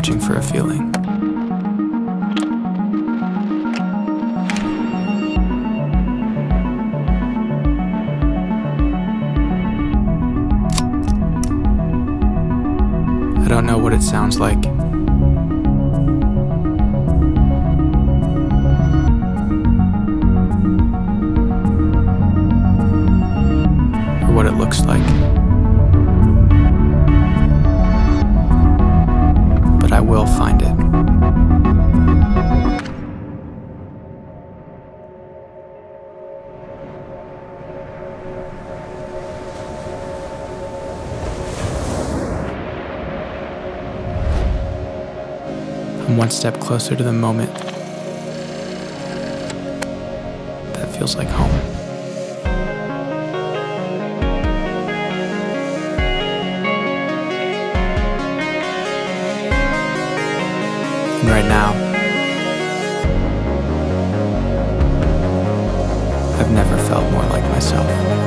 searching for a feeling. I don't know what it sounds like. Or what it looks like. But I will find it. I'm one step closer to the moment that feels like home. And right now, I've never felt more like myself.